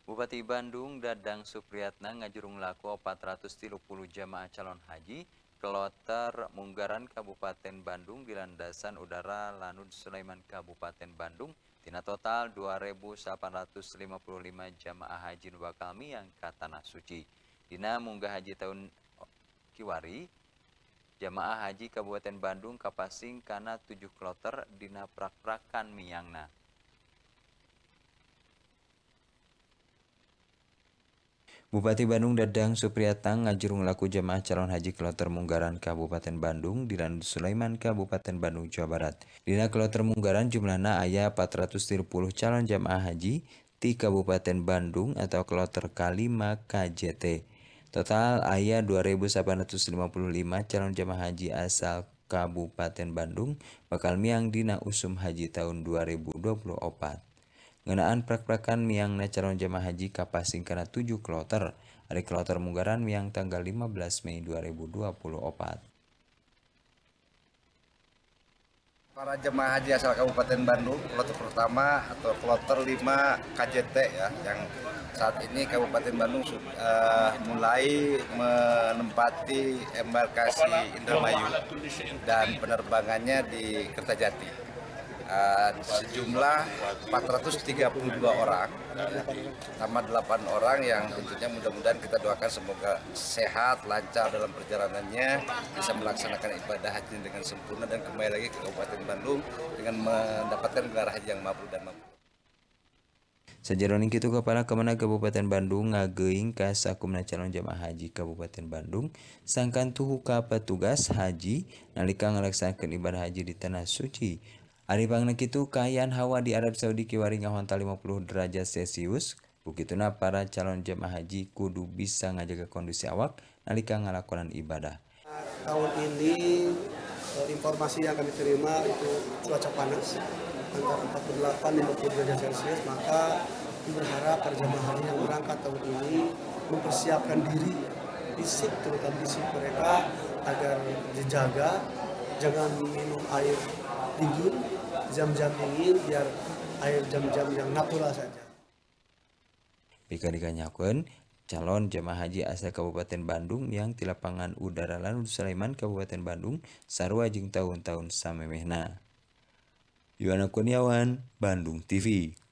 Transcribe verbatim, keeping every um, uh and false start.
Bupati Bandung Dadang Supriyatna ngajurung laku empat ratus tiga puluh jamaah calon haji Kloter Munggaran Kabupaten Bandung di landasan udara Lanud Sulaiman Kabupaten Bandung. Tina total dua ribu delapan ratus lima puluh lima jamaah haji nu bakal miang ka tanah suci. Dina munggah haji tahun kiwari, jamaah haji Kabupaten Bandung kapasing kana tujuh kloter dina prak-prakan miangna. Bupati Bandung Dadang Supriyatna ngajurung laku jamaah calon haji Kloter Munggaran Kabupaten Bandung di Lanud Sulaiman Kabupaten Bandung Jawa Barat. Dina Kloter Munggaran jumlahna aya empat ratus tiga puluh calon jamaah haji di Kabupaten Bandung atau Kloter kalima K J T. Total aya dua ribu delapan ratus lima puluh lima calon jamaah haji asal Kabupaten Bandung bakal miang dina usum haji tahun dua ribu dua puluh empat. Ngenaan prak-prakan miangna calon jamaah haji kapasing kana tujuh kloter. Ari kloter Munggaran miang tanggal lima belas Mei dua ribu dua puluh empat. Para jemaah haji asal Kabupaten Bandung, kloter pertama atau kloter lima K J T ya, yang saat ini Kabupaten Bandung sudah uh, mulai menempati embarkasi Indramayu dan penerbangannya di Kertajati. Uh, sejumlah empat ratus tiga puluh dua orang, tambah delapan orang yang tentunya mudah-mudahan kita doakan semoga sehat, lancar dalam perjalanannya, bisa melaksanakan ibadah haji dengan sempurna dan kembali lagi ke Kabupaten Bandung dengan mendapatkan gelar haji yang mabrur dan mabrur. Sajeroning kitu Kepala Kemenag Kabupaten Bandung ngageuing ka sakumna calon jamaah haji Kabupaten Bandung sangkan tuhu ka petugas haji nalika ngalaksanakeun ibadah haji di tanah suci. Ari pangna kitu kaayaan hawa di Arab Saudi kiwari ngahontal lima puluh derajat Celcius. Bukituna para calon jamaah haji kudu bisa ngajaga kondisi awak nalika ngalakonan ibadah. Tahun ini informasi yang kami terima itu cuaca panas antara empat puluh delapan sampai lima puluh derajat Celcius, maka kami berharap para jamaah haji yang berangkat tahun ini mempersiapkan diri fisik, terutama fisik mereka agar dijaga, jangan minum air dingin, jam-jam dingin, biar air jam-jam yang natural saja. Bika dikanyakeun calon jamaah haji asal Kabupaten Bandung yang di lapangan udara Lanud Sulaiman Kabupaten Bandung sarua jeung tahun-tahun samemehna. Yuwana Kurniawan, Bandung T V.